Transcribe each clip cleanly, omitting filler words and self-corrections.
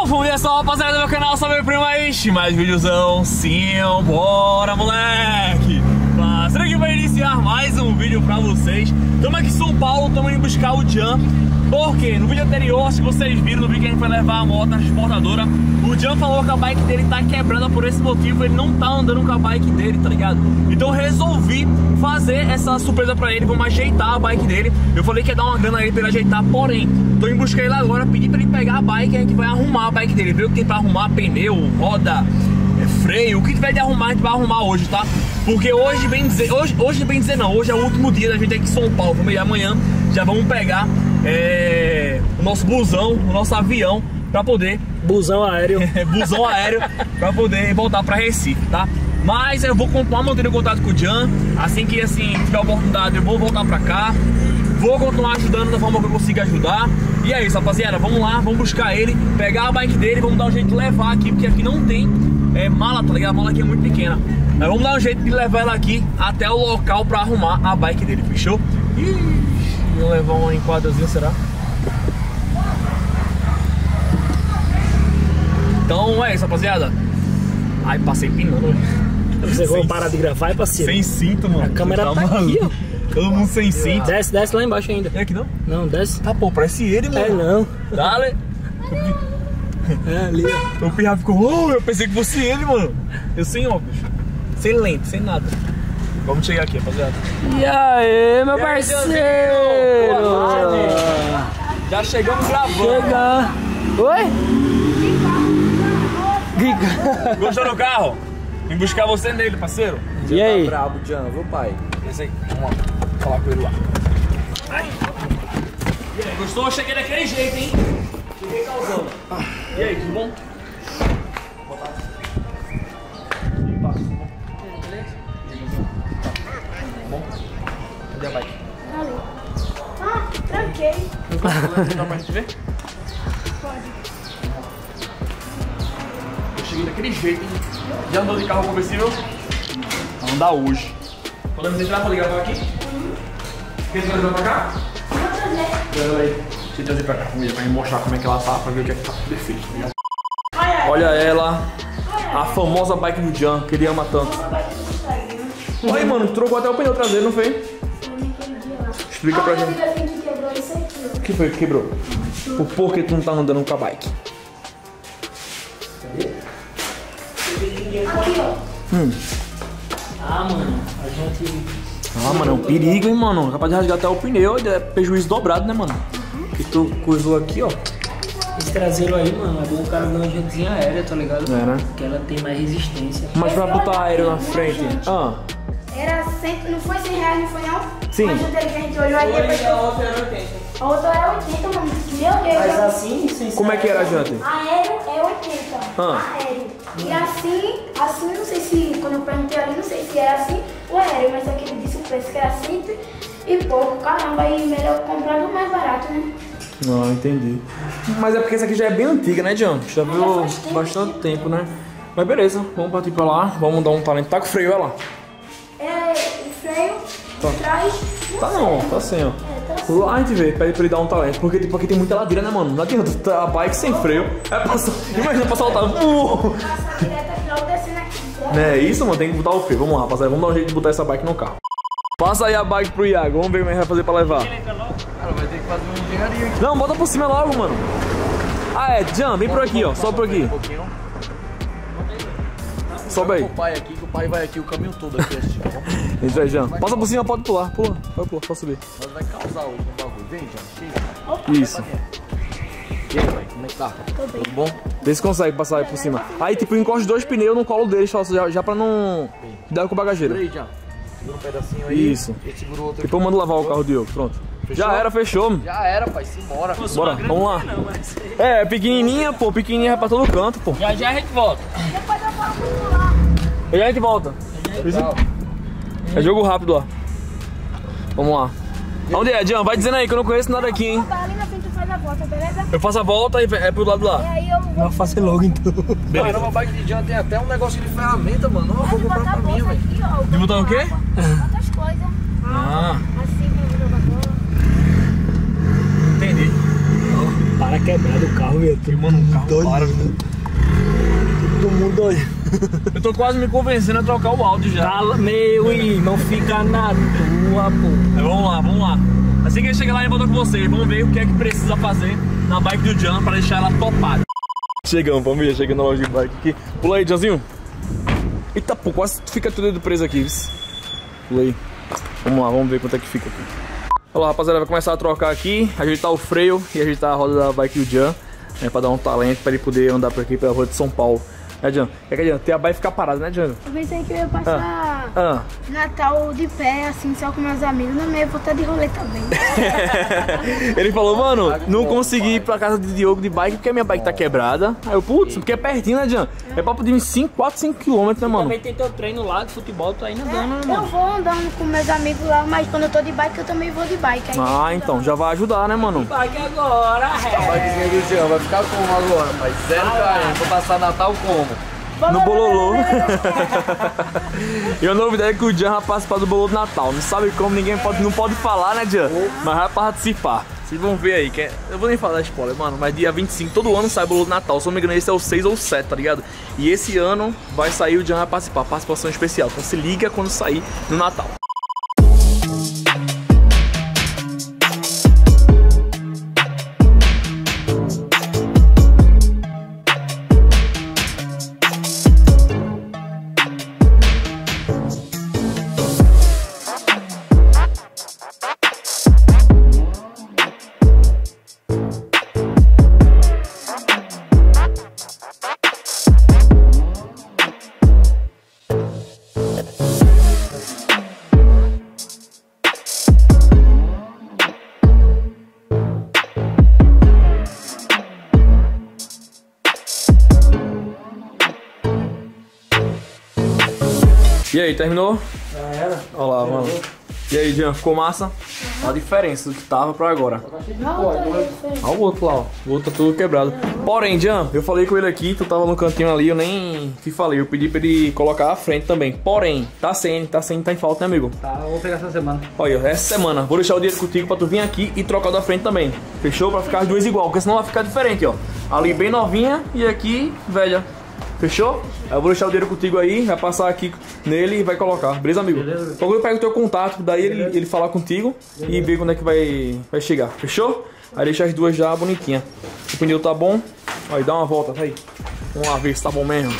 família, só rapaziada do meu canal, salve meu primo aí, mais videozão, sim, bora moleque. Será que vai iniciar mais um vídeo pra vocês? Estamos aqui em São Paulo, estamos indo buscar o Jan. Porque no vídeo anterior, se vocês viram, no vídeo que a gente foi levar a moto na transportadora, o Jan falou que a bike dele tá quebrada por esse motivo, ele não tá andando com a bike dele, tá ligado? Então eu resolvi fazer essa surpresa pra ele, vamos ajeitar a bike dele. Eu falei que ia dar uma grana a ele pra ele ajeitar, porém, tô indo buscar ele agora, pedi pra ele pegar a bike e a gente vai arrumar a bike dele. Ver o que tem pra arrumar, pneu, roda, freio, o que tiver de arrumar a gente vai arrumar hoje, tá? Porque hoje, bem dizer, hoje é o último dia da gente aqui em São Paulo, e amanhã já vamos pegar o nosso busão, o nosso avião, pra poder... Busão aéreo. Busão aéreo, pra poder voltar pra Recife, tá? Mas eu vou continuar mantendo contato com o Jan, assim que tiver oportunidade eu vou voltar pra cá. Vou continuar ajudando da forma que eu consigo ajudar. E é isso, rapaziada, vamos lá, vamos buscar ele, pegar a bike dele, vamos dar um jeito de levar aqui, porque aqui não tem mala, tá ligado? A mala aqui é muito pequena. Mas vamos dar um jeito de levar ela aqui até o local pra arrumar a bike dele, fechou? Vou levar uma enquadrazinha, será? Então é isso, rapaziada. Ai, passei pinando hoje. Você vai parar de gravar, parceiro? Sem cinto, mano. A câmera tá aqui, ó. Todo mundo sem cinto. Desce lá embaixo ainda. É aqui não? Não, desce. Tá, pô, parece ele, mano. É, não. Dale. É ali, ó. O pirra ficou, eu pensei que fosse ele, mano. Eu sem óculos. Sem lente, sem nada. Vamos chegar aqui, rapaziada. E aí, meu parceiro? Já chegamos gravando. Chega. Oi? Gostou do carro? Vim buscar você nele, parceiro. E aí? Tá brabo, Jan, viu, pai? Esse aí, vamos lá. Vou falar com ele lá. Ai. E aí, gostou? Eu cheguei daquele jeito, hein? Cheguei causando. E aí, tudo bom? Vou botar. E passa, tudo bom? Beleza? Bom? Cadê a bike? Ali. Ah, tranquei. Dá pra gente ver? Pode. Eu cheguei daquele jeito, hein? Já andou de carro conversível? Vamos andar hoje. Podemos entrar pra ligar pra aqui? Quer trazer pra cá? Vou trazer. Pera aí. Deixa eu trazer pra cá, família, pra gente mostrar como é que ela tá, pra ver o que é que tá defeito. Tá? Ai, ai. Olha ela, a famosa bike do Jan, que ele ama tanto. Olha aí, mano, trocou até o pneu traseiro, não foi? Explica pra gente. O que foi que quebrou? O porquê tu não tá andando com a bike? Aqui, ó. Ah, mano, a gente... Ah, mano, é um perigo, hein, mano. Capaz de rasgar até o pneu, é prejuízo dobrado, né, mano? Que tu coisou aqui, ó. Esse traseiro aí, mano, é bom o cara ver uma jantinha aérea, tá ligado? É, né? Porque ela tem mais resistência. Mas pra botar aéreo na frente. Ah, Era 100, não foi 100 reais, não foi não? Sim. Mas que a gente olhou aí depois. A outra era 80. A outra era 80, mano. Meu Deus. Mas assim, sem como é que era a janta? Aéreo é 80. Ah. Aéreo. E assim, não sei se, quando eu perguntei ali, não sei se era assim ou aéreo, mas aqui ele disse o preço que era 100 e pouco. Caramba, aí melhor comprar do mais barato, né? Não, entendi. Mas é porque essa aqui já é bem antiga, né, Jan? Já viu faz tempo. bastante tempo, né? Mas beleza, vamos partir pra lá, vamos dar um talento. Tá com freio, olha lá. É, o freio, Tá. trás. Tá não, tá sem, ó. É, tá assim. Lá a gente vê, pede pra ele dar um talento. Porque tipo, aqui tem muita ladeira, né, mano? Não adianta tá a bike sem freio. Imagina pra saltar. Passar direto aqui, logo descendo aqui. Não é isso, mano? Tem que botar o freio. Vamos lá, rapaziada. Vamos dar um jeito de botar essa bike no carro. Passa aí a bike pro Iago. Vamos ver como é que vai fazer pra levar. Cara, vai ter que fazer um engenharia aqui. Não, bota por cima logo, mano. Ah, é. Jan, vem por aqui, ó. Sobe por aqui. Sobe aí. O pai aqui, que o pai vai aqui o caminho todo aqui, assim, ó. Isso aí, Jan. Passa por cima, pode pular. Pula. Pode pular, pode subir. Nós vai causar hoje no bagulho. Vem, Jan, chega. Isso. E aí, pai, como é que tá? Tudo bom? Vê se consegue passar aí por cima. Aí, tipo, encosta os dois pneus no colo deles, só, já pra não dar com o bagageiro. Segura aí, Jan. Segura um pedacinho aí. Isso. E segura o outro Depois eu mando lavar o carro do Diogo. Pronto. Fechou? Já era, fechou. Já era, pai, simbora. Bora, vamos lá. É, pequenininha, pô. Pequenininha vai pra todo canto, pô. Já a gente volta. Depois eu falo por lá. E aí a gente volta. É jogo rápido, ó. Vamos lá. Onde é, Jan? Vai dizendo aí que eu não conheço nada aqui, hein? Tá ali na frente, tu faz a volta, beleza? Eu faço a volta e é pro lado E lá. aí eu vou fazer logo então. Caramba, a bike de Jan tem até um negócio de ferramenta, mano. Não, eu vou comprar botar pra a mim, bolsa velho. aqui, ó. De botar o quê? Outras coisas. Ah, Assim, pra jogar bola. entendi. Para quebrado o carro, velho. Mano, o carro doido, para. Todo mundo doido. Eu tô quase me convencendo a trocar o áudio já. Cala, meu irmão, fica na tua, pô. Mas vamos lá. Assim que ele chegar lá, ele volta com vocês. Vamos ver o que é que precisa fazer na bike do Jan pra deixar ela topada. Chegamos, família. Chegando na loja de bike aqui. Pula aí, Janzinho. Eita, pô, quase fica tudo preso aqui. Pula aí. Vamos lá, vamos ver quanto é que fica aqui. Olha lá, rapaziada, vai começar a trocar aqui, ajeitar o freio e ajeitar a roda da bike do Jan, né, pra dar um talento pra ele poder andar por aqui pela rua de São Paulo. Né, Jan? É que adianta, ter a bike ficar parada, né, Jan? Eu pensei que eu ia passar Natal de pé, assim, só com meus amigos. Não, eu vou estar de rolê também. Ele falou, mano, não consegui ir pra casa de Diogo de bike porque a minha bike tá quebrada. Aí eu, putz, porque é pertinho, né, Jan? É papo de 4, 5 km, né, mano? Também tem teu treino lá de futebol, tu ainda andando, né, Eu mano? vou andando com meus amigos lá, mas quando eu tô de bike, eu também vou de bike. Aí Ah, então, já vai ajudar, né, mano? Bike agora, A bikezinha do Jean vai ficar como agora? Mas 0 km. Vou passar Natal como? No bololô. E a novidade é que o Jan vai participar do bololô do Natal. Não sabe como, não pode falar, né, Jan? Mas vai participar. Vocês vão ver aí, eu vou nem falar spoiler, mano, mas dia 25, todo ano sai bololô do Natal. Se eu não me engano, esse é o 6 ou 7, tá ligado? E esse ano vai sair, o Jan vai participar, participação especial. Então se liga quando sair no Natal. E aí, terminou? Já era. Olha lá, mano. E aí, Jan, ficou massa? Olha a diferença do que tava pra agora. Olha o outro lá, ó. O outro tá tudo quebrado. Porém, Jan, eu falei com ele aqui, tu tava no cantinho ali, eu nem te falei. Eu pedi pra ele colocar a frente também. Porém, tá sem, tá em falta, né, amigo? Tá, eu vou pegar essa semana. Olha, essa semana. Vou deixar o dinheiro contigo pra tu vir aqui e trocar da frente também. Fechou? Pra ficar as duas igual, porque senão vai ficar diferente, ó. Ali bem novinha e aqui velha. Fechou? Eu vou deixar o dinheiro contigo aí, vai passar aqui nele e vai colocar. Beleza, amigo? Beleza. Quando eu pego o teu contato, daí ele falar contigo e ver quando é que vai chegar. Fechou? Aí deixa as duas já bonitinhas. O pneu tá bom. Aí dá uma volta, tá aí. Vamos lá ver se tá bom mesmo.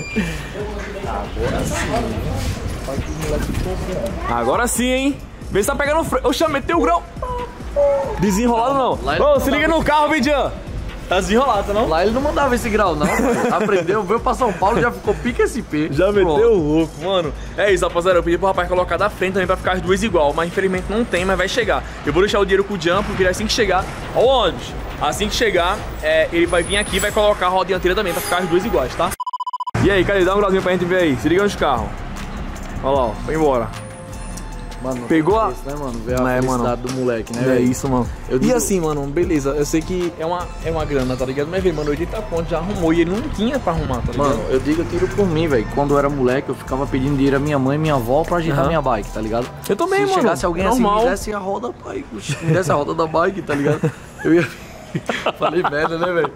Agora sim, hein? Vê se tá pegando o freio. Oxa, meteu o grão. Desenrolado não. Ô, se liga no carro, Vidian. Tá desenrolado, não? Lá ele não mandava esse grau, não. Aprendeu, veio pra São Paulo, já ficou pica SP. Já meteu o louco, mano. É isso, rapaziada. Eu pedi pro rapaz colocar da frente também pra ficar as duas igual. Mas infelizmente não tem, mas vai chegar. Eu vou deixar o dinheiro com o Jan, porque assim que chegar. Ó o ônibus. Assim que chegar, ele vai vir aqui e vai colocar a roda dianteira também pra ficar as duas iguais, tá? E aí, cadê? Dá um grauzinho pra gente ver aí. Se liga nos carros. Olha lá, ó. Foi embora. Mano, pegou a... isso, né, mano? Ver a felicidade do moleque, né? É véio? isso, mano. Eu E digo... assim, mano, beleza. Eu sei que é uma grana, tá ligado? Mas, mano, 80 pontos já arrumou e ele não tinha pra arrumar, tá ligado? Mano, eu digo, eu tiro por mim, velho. Quando eu era moleque, eu ficava pedindo dinheiro à minha mãe e minha avó pra ajeitar minha bike, tá ligado? Eu também, mano. Se chegasse alguém normal. assim, me desse a roda, pai, me desse a roda da bike, tá ligado? Eu ia... Falei merda, né, velho?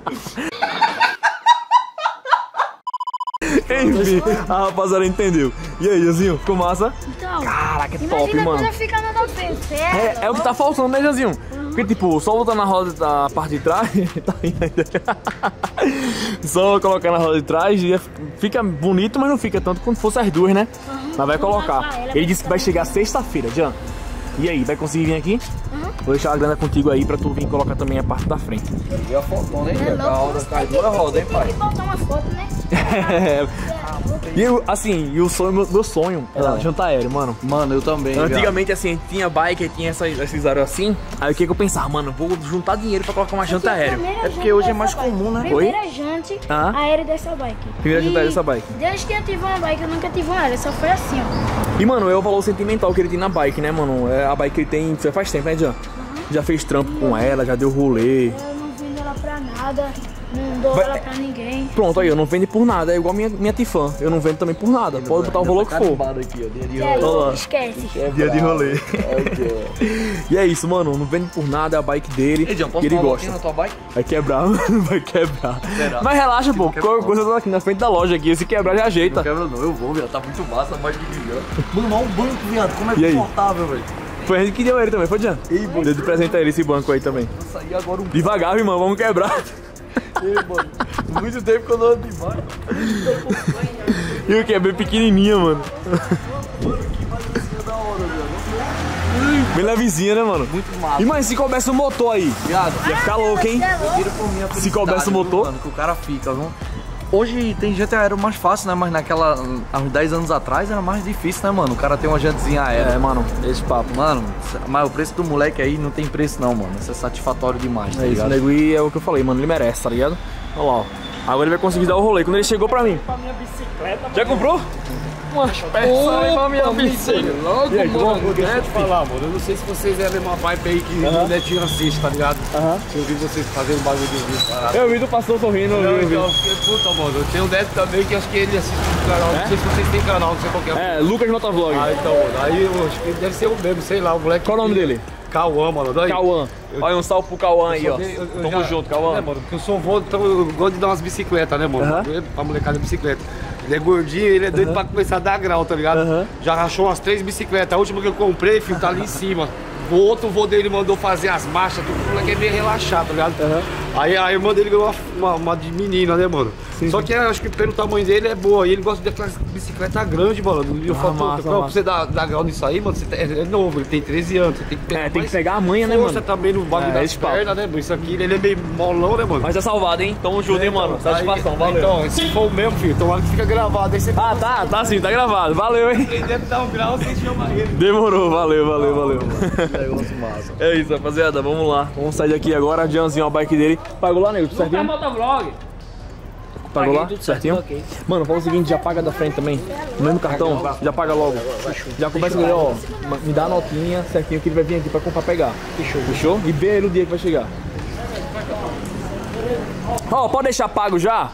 Enfim, a rapaziada entendeu. E aí, Janzinho, ficou massa? Então, Caraca, é top, imagina mano. quando fica nada feio. É o que tá faltando, né, Janzinho? Porque, tipo, só botar na roda da parte de trás, tá indo ainda. Só colocar na roda de trás, fica bonito, mas não fica tanto quanto fosse as duas, né? Mas vai colocar. Ele disse que vai chegar sexta-feira, Jan. E aí, vai conseguir vir aqui? Vou deixar a grana contigo aí pra tu vir colocar também a parte da frente. E a fotona, hein? É A roda cai toda a roda, hein, pai? Tem que botar uma foto, né? E eu, assim, o sonho, meu sonho era jantar aéreo, mano. Mano, eu também. Antigamente, assim, tinha bike, tinha esses aros assim. Aí o que eu pensava, mano, vou juntar dinheiro pra colocar uma janta aérea. É porque hoje é mais comum, né? Primeira jante aérea dessa bike. Primeira janta aérea dessa bike. Desde que eu tive uma bike, eu nunca tive uma aérea, só foi assim, ó. E, mano, é o valor sentimental que ele tem na bike, né, mano? É a bike que ele tem faz tempo, né, Jan? Já fez trampo com ela, já deu rolê. Eu não vendo ela pra nada. Não dou ela pra ninguém. Pronto, aí, eu não vendo por nada. É igual minha Tifã. Eu não vendo também por nada. Pode botar o valor que for. Aqui, ó, dia de E aí, lá. esquece. Dia de rolê. E é isso, mano. Não vende por nada. É a bike dele. Ei, John, posso que ele tomar uma gosta. voltinha na tua bike? Vai quebrar, vai quebrar. Será? Mas relaxa, pô. Qualquer coisa tá aqui na frente da loja aqui. Se quebrar, já ajeita. Não quebra não, eu vou, viado. Tá muito massa a bike de viado. Mano, olha o banco, viado. Como é E aí? confortável, velho. Foi a gente que deu ele também, foi, Jean? Deu de presente a ele esse banco aí também. Vou sair agora um Devagar, irmão. Vamos quebrar. Ei, mano. Muito tempo que eu não ando de bike. E o que? É bem pequenininha, mano. Da hora, viado. Bem levezinha, né, mano? Muito massa. E, mas se coubesse um motor aí? Viado, Ia ficar louco, hein? vira por mim a Se coubesse o felicidade, motor? mano, que o cara fica, viu? Hoje tem jante aéreo mais fácil, né? Mas naquela, há uns 10 anos atrás era mais difícil, né, mano? O cara tem uma jantezinha aérea. É, mano, esse papo. Mano, mas o preço do moleque aí não tem preço não, mano. Isso é satisfatório demais, tá É isso, ligado? nego, e é o que eu falei, mano, ele merece, tá ligado? Olha lá, ó. Agora ele vai conseguir dar o rolê. Quando ele chegou pra mim. Já comprou? Umas peças aí pra minha bicicleta. Logo, E aí, mano, como- deixa eu te falar, mano. Eu não sei se vocês é a mesma vibe aí que o Netinho assiste, tá ligado? Se eu vi vocês fazendo bagulho de vídeo, parado. Eu vi do pastor sorrindo, eu vi. Então, eu fiquei puta, mano. Eu tenho um Neto também que acho que ele assiste no canal. Não sei se vocês têm canal, não sei qual que é. É, Lucas Motovlog. Ah, então, mano. Aí eu acho que deve ser o mesmo, sei lá, o moleque. Qual o nome dele? Cauã, mano. Daí, Cauã. Olha, um salve pro Cauã aí, ó. eu Tamo já- junto, Cauã. É, mano, porque eu sou vô, então eu gosto de dar umas bicicletas, né, mano? Pra molecada de bicicleta. Ele é gordinho, ele é doido pra começar a dar grau, tá ligado? Já rachou umas 3 bicicletas. A última que eu comprei, filho, tá ali em cima. O outro vô dele mandou fazer as marchas, tudo, o moleque é meio relaxado, tá ligado? Aí a irmã dele ganhou uma de menina, né, mano? Só que eu acho que pelo tamanho dele é boa. E ele gosta daquelas bicicletas grandes, mano. E eu falo, massa, pra você dar grau nisso aí, mano, você é novo, ele tem 13 anos. Você tem que pegar É, tem que mais pegar a manha, né, força mano? também no bagulho É, das esse papo. pernas, né, mano? Isso aqui, ele é meio molão, né, mano? Mas é salvado, hein? Tamo junto, hein, mano? Satisfação, Aí, valeu. Então, se for o mesmo, filho, tomara que fica gravado. Aí você Ah, tá sim, tá gravado. Valeu, hein? deve dar um grau, você chama ele. Demorou, valeu. Negócio massa. É isso, rapaziada, vamos lá. Vamos sair daqui agora, Jeanzinho, a bike dele. Pagou lá, nego, tudo certinho? Motovlog. Pagou lá? tudo Certinho? ok. Mano, fala o seguinte, já paga da frente também. No mesmo cartão, já paga logo. Já começa com ele, ó, me dá a notinha certinho que ele vai vir aqui pra pegar. Fechou? E vê ele o dia que vai chegar. Ó, pode deixar pago já?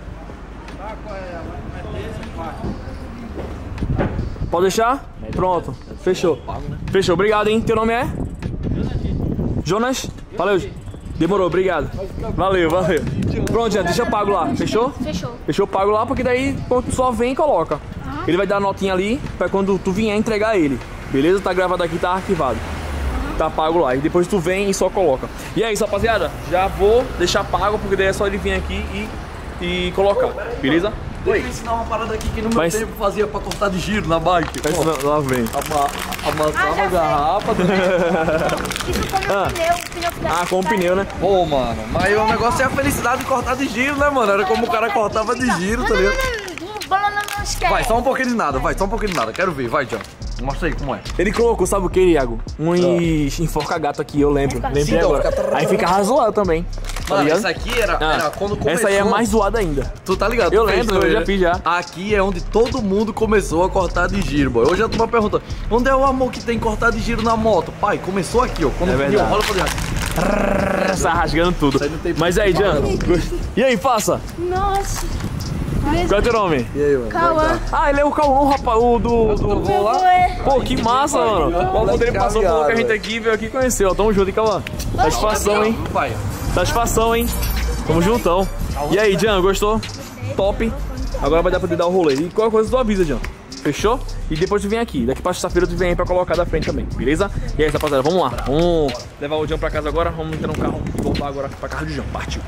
Pode deixar? Pronto, fechou. Fechou, obrigado, hein? Teu nome é? Jonas? Valeu. Demorou, obrigado. Valeu. Pronto, já deixa pago lá, fechou? Fechou. Fechou, pago lá, porque daí quando tu só vem e coloca. Ele vai dar a notinha ali pra quando tu vier entregar ele. Beleza? Tá gravado aqui, tá arquivado. Tá pago lá. E depois tu vem e só coloca. E é isso, rapaziada. Já vou deixar pago, porque daí é só ele vir aqui e colocar. Beleza? Deixa eu ensinar uma parada aqui que no meu Mas- tempo fazia pra cortar de giro na bike. Vai ensinar- Lá vem. Amassava a garrafa. Isso como um pneu que dá. Ah, com o pneu, né? Pô, mano, mas o negócio é a felicidade de cortar de giro, né, mano? Era como o cara cortava de giro, tá ligado? Não esquece. Vai, só um pouquinho de nada, Quero ver, vai, John. Mostra aí como é. Ele colocou, sabe o que, Iago? Enforca gato aqui, eu lembro. Lembrei Sim, então, agora. fica- Aí fica razoável também. Tá Mano, ligado? essa aqui era quando começou. Essa aí é mais zoada ainda. Tu tá ligado? Eu Tu fez lembro, eu também, já né? fiz já. Aqui é onde todo mundo começou a cortar de giro, boy. Hoje a turma pergunta, onde é o amor que tem cortar de giro na moto? Pai, começou aqui, ó. Quando É o pneu verdade. rola pra dentro. Tá rasgando tudo. aí não tem Mas aí, Jean. E aí, faça? Nossa. Qual é o teu nome? E aí, mano? Cauã. Ah, ele é o Cauã, rapaz. O do Meu vô é. Pô, que massa, mano. O avô dele passou por que a gente aqui, veio aqui e conheceu. Tamo junto, hein, Cauã? Satisfação, hein? Pai, Satisfação, hein? Tamo juntão. E aí, Jean, gostou? Top. Agora vai dar pra te dar o rolê. E qualquer coisa tu avisa, Jean. Fechou? E depois tu vem aqui. Daqui pra sexta-feira tu vem aí pra colocar da frente também, beleza? E aí, rapaziada, vamos lá. Vamos levar o Jean pra casa agora. Vamos entrar no carro e voltar agora pra casa do Jean. Partiu.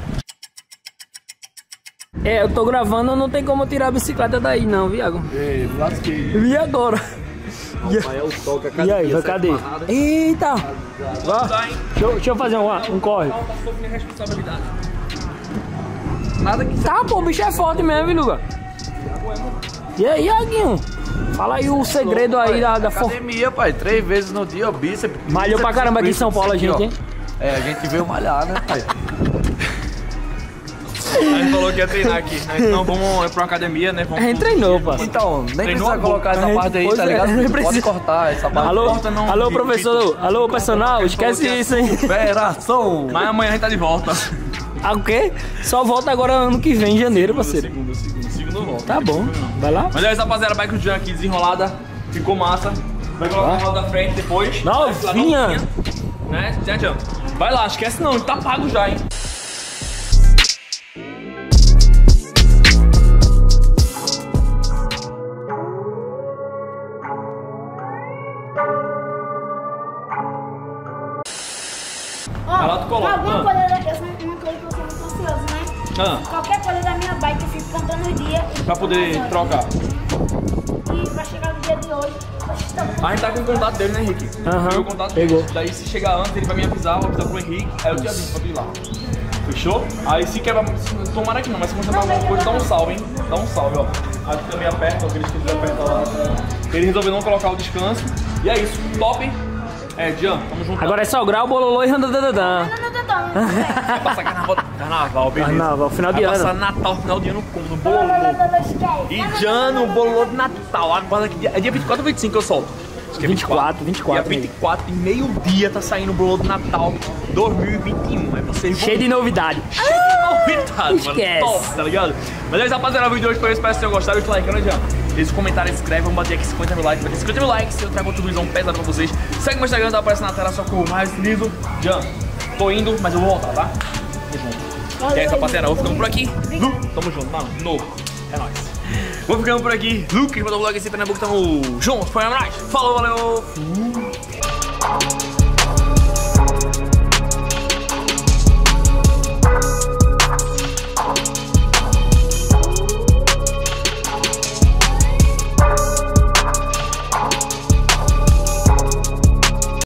É, eu tô gravando, não tem como tirar a bicicleta daí não, Viago. Ei, lasquei. E agora? pai, é o toque, E aí, vai, cadê? Eita! Vá. Deixa eu fazer um corre. Nada que Tá, pô, o bicho é forte mesmo, viu, Luga? E aí, Iaguinho? Fala aí o segredo aí da força. academia, pai. 3 vezes no dia, ó, bíceps. Malhou pra caramba aqui em São Paulo, a gente, hein? É, a gente veio malhar, né, pai? A gente falou que ia treinar aqui. Então vamos pra uma academia, né? A gente treinou, pô. Então, nem Treinou precisa a colocar essa boca. parte aí, Pois tá é, ligado? não Pode precisa. cortar essa parte. Alô, Corta não, alô, de- professor. Alô, personal, esquece isso, hein? Operação! Mas amanhã a gente tá de volta. Ah, o quê? Só volta agora ano que vem, em janeiro, parceiro. Segundo volta. Tá bom, vai lá. Mas é isso, rapaziada, bike do Jean aqui desenrolada, ficou massa. Vai colocar a roda da frente depois. Novinha. Né, Jean? Vai lá, esquece não, ele tá pago já, hein. Ó, lá tu coloca. alguma coisa daqui, uma coisa que eu sou muito ansioso, né? Qualquer coisa da minha bike eu fico contando os dias. Pra poder trocar. E pra chegar no dia de hoje, A gente tá com o contato dele, né, Henrique? Pegou o contato pegou. dele. Daí se chegar antes, ele vai me avisar, eu vou avisar pro Henrique, aí eu te aviso pra vir lá. Fechou? Aí se quebrar, tomara que não, mas se mostrar alguma coisa, dá um salve, hein? Dá um salve, ó. Aqui também aperta, ó, aqueles que eles apertam lá. Ele resolveu não colocar o descanso. E é isso, top. É, Jean, tamo junto. Agora é só o grau, bololô e randadadadã. Vai passar carnaval, beleza. Carnaval, final de Vai ano. passar Natal, final de ano como? No bololô. E Jean no bololô de Natal. Agora que é dia 24 ou 25 que eu solto? Acho que é 24. Dia 24 e meio-dia tá saindo o bololô de Natal 2021. É vocês vão... Cheio de novidade. Novidade, esquece. mano. Top, tá ligado? Mas é isso, rapaziada. O vídeo de hoje foi esse. Espero que vocês tenham gostado. Deixa o like, né, Jean? Deixa o comentário, se inscreve. Vamos bater aqui 50 mil likes. Vai ter 50 mil likes. Eu trago outro vídeo pesado pra vocês. Segue meu Instagram, tá aparecendo na tela. Só que o mais liso. Jean, tô indo, mas eu vou voltar, tá? Tamo junto. E é isso, rapaziada. Vou ficando por aqui. Lu, tamo junto, mano. Novo. É nóis. Vou ficando por aqui. Lucas, mandou o vlog esse Pernambuco. Tamo junto. Foi nóis. Falou, valeu.